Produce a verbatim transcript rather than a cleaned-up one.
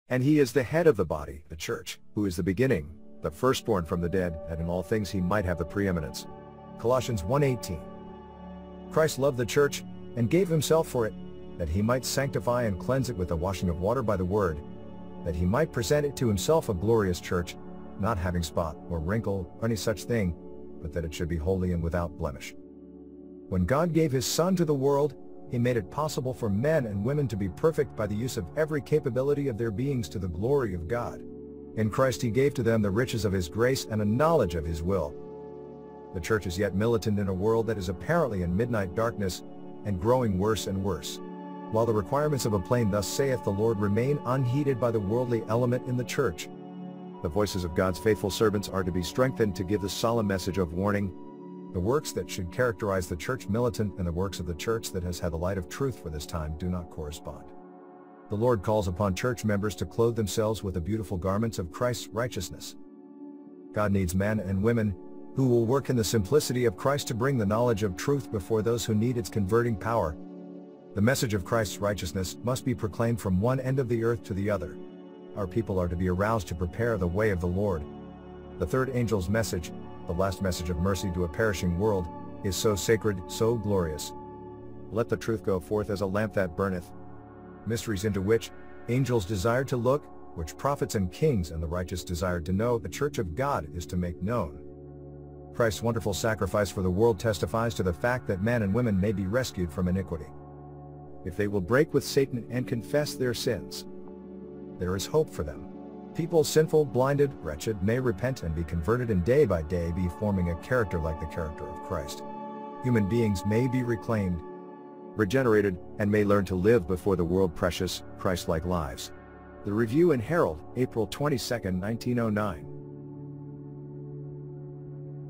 And he is the head of the body, the church, who is the beginning, the firstborn from the dead, that in all things he might have the preeminence. Colossians one eighteen. Christ loved the church, and gave himself for it, that he might sanctify and cleanse it with the washing of water by the word, that he might present it to himself a glorious church, not having spot, or wrinkle, or any such thing, but that it should be holy and without blemish. When God gave his Son to the world, he made it possible for men and women to be perfect by the use of every capability of their beings to the glory of God. In Christ he gave to them the riches of his grace and a knowledge of his will. The church is yet militant in a world that is apparently in midnight darkness, and growing worse and worse. While the requirements of a plain "Thus saith the Lord" remain unheeded by the worldly element in the church, the voices of God's faithful servants are to be strengthened to give the solemn message of warning. The works that should characterize the church militant and the works of the church that has had the light of truth for this time do not correspond. The Lord calls upon church members to clothe themselves with the beautiful garments of Christ's righteousness. God needs men and women who will work in the simplicity of Christ to bring the knowledge of truth before those who need its converting power. The message of Christ's righteousness must be proclaimed from one end of the earth to the other. Our people are to be aroused to prepare the way of the Lord. The third angel's message, the last message of mercy to a perishing world, is so sacred, so glorious. Let the truth go forth as a lamp that burneth. Mysteries into which angels desired to look, which prophets and kings and the righteous desired to know, the church of God is to make known. Christ's wonderful sacrifice for the world testifies to the fact that men and women may be rescued from iniquity. If they will break with Satan and confess their sins, there is hope for them. People sinful, blinded, wretched may repent and be converted, and day by day be forming a character like the character of Christ. Human beings may be reclaimed, regenerated, and may learn to live before the world precious, Christ-like lives. The Review and Herald, April twenty-second, nineteen oh nine.